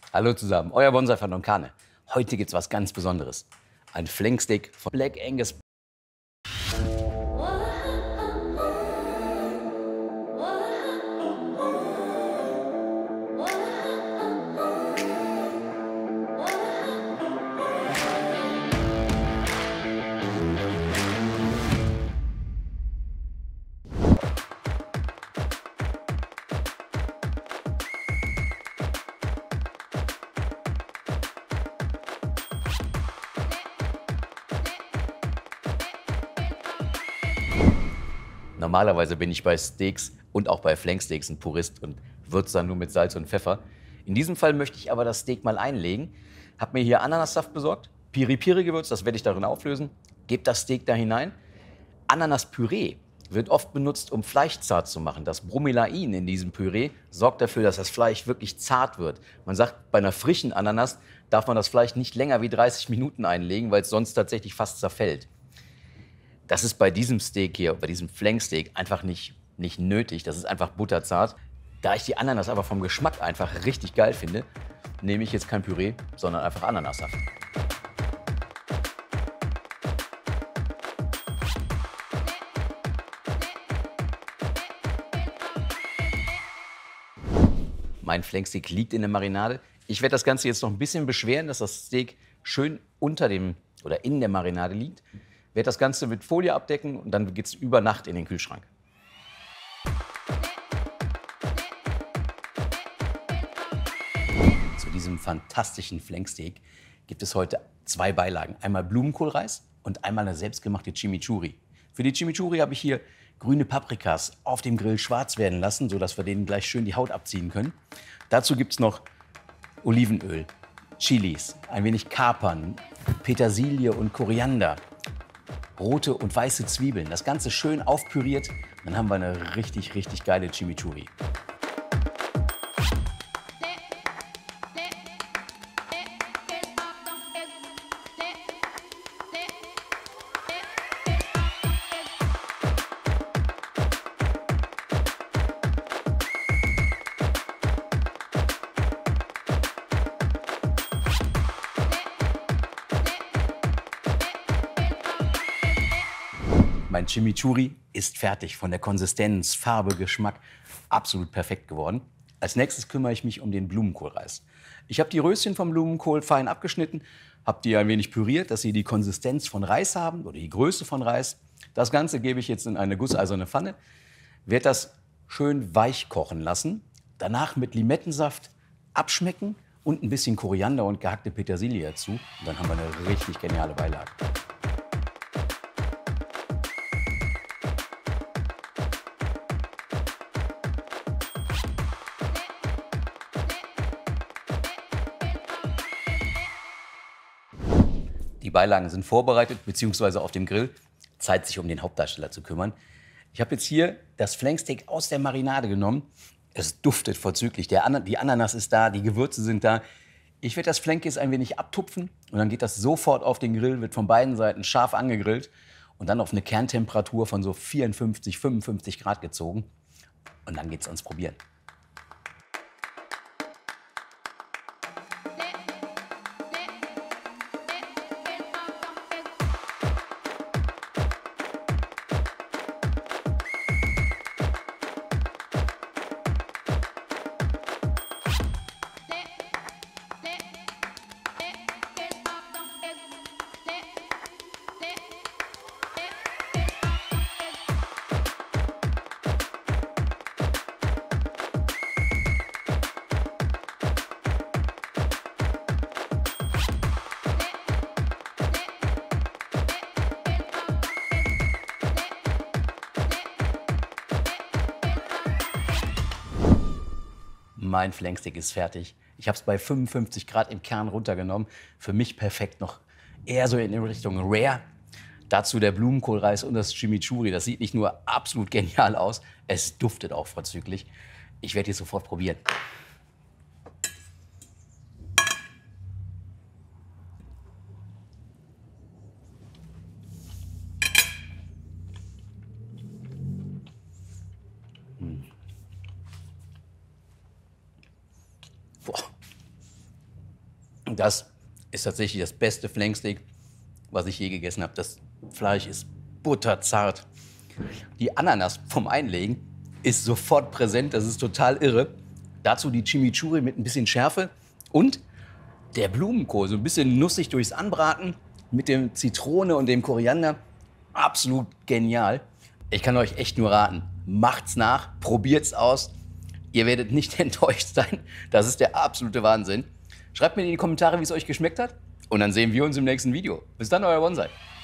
Hallo zusammen, euer Bonsai von Don Carne. Heute gibt's was ganz Besonderes. Ein Flanksteak von Black Angus. Normalerweise bin ich bei Steaks und auch bei Flanksteaks ein Purist und würze dann nur mit Salz und Pfeffer. In diesem Fall möchte ich aber das Steak mal einlegen. Hab mir hier Ananassaft besorgt, Piri-Piri-Gewürz, das werde ich darin auflösen. Gebe das Steak da hinein. Ananaspüree wird oft benutzt, um Fleisch zart zu machen. Das Bromelain in diesem Püree sorgt dafür, dass das Fleisch wirklich zart wird. Man sagt, bei einer frischen Ananas darf man das Fleisch nicht länger wie 30 Minuten einlegen, weil es sonst tatsächlich fast zerfällt. Das ist bei diesem Steak hier, bei diesem Flanksteak einfach nicht nötig. Das ist einfach butterzart. Da ich die Ananas aber vom Geschmack einfach richtig geil finde, nehme ich jetzt kein Püree, sondern einfach Ananassaft. Mein Flanksteak liegt in der Marinade. Ich werde das Ganze jetzt noch ein bisschen beschweren, dass das Steak schön unter dem oder in der Marinade liegt. Werde das Ganze mit Folie abdecken und dann geht es über Nacht in den Kühlschrank. Zu diesem fantastischen Flanksteak gibt es heute zwei Beilagen. Einmal Blumenkohlreis und einmal eine selbstgemachte Chimichurri. Für die Chimichurri habe ich hier grüne Paprikas auf dem Grill schwarz werden lassen, sodass wir denen gleich schön die Haut abziehen können. Dazu gibt es noch Olivenöl, Chilis, ein wenig Kapern, Petersilie und Koriander, rote und weiße Zwiebeln. Das Ganze schön aufpüriert. Dann haben wir eine richtig, richtig geile Chimichurri. Mein Chimichurri ist fertig. Von der Konsistenz, Farbe, Geschmack absolut perfekt geworden. Als nächstes kümmere ich mich um den Blumenkohlreis. Ich habe die Röschen vom Blumenkohl fein abgeschnitten, habe die ein wenig püriert, dass sie die Konsistenz von Reis haben oder die Größe von Reis. Das Ganze gebe ich jetzt in eine gusseiserne Pfanne, werde das schön weich kochen lassen, danach mit Limettensaft abschmecken und ein bisschen Koriander und gehackte Petersilie dazu. Und dann haben wir eine richtig geniale Beilage. Die Beilagen sind vorbereitet bzw. auf dem Grill. Zeit, sich um den Hauptdarsteller zu kümmern. Ich habe jetzt hier das Flanksteak aus der Marinade genommen. Es duftet vorzüglich. Die Ananas ist da, die Gewürze sind da. Ich werde das Flank jetzt ein wenig abtupfen und dann geht das sofort auf den Grill, wird von beiden Seiten scharf angegrillt und dann auf eine Kerntemperatur von so 54, 55 Grad gezogen. Und dann geht's ans Probieren. Mein Flanksteak ist fertig. Ich habe es bei 55 Grad im Kern runtergenommen. Für mich perfekt, noch eher so in Richtung Rare. Dazu der Blumenkohlreis und das Chimichurri. Das sieht nicht nur absolut genial aus, es duftet auch vorzüglich. Ich werde jetzt sofort probieren. Boah. Das ist tatsächlich das beste Flanksteak, was ich je gegessen habe. Das Fleisch ist butterzart. Die Ananas vom Einlegen ist sofort präsent, das ist total irre. Dazu die Chimichurri mit ein bisschen Schärfe und der Blumenkohl, so ein bisschen nussig durchs Anbraten mit dem Zitrone und dem Koriander. Absolut genial. Ich kann euch echt nur raten, macht's nach, probiert's aus. Ihr werdet nicht enttäuscht sein. Das ist der absolute Wahnsinn. Schreibt mir in die Kommentare, wie es euch geschmeckt hat. Und dann sehen wir uns im nächsten Video. Bis dann, euer Bonsai.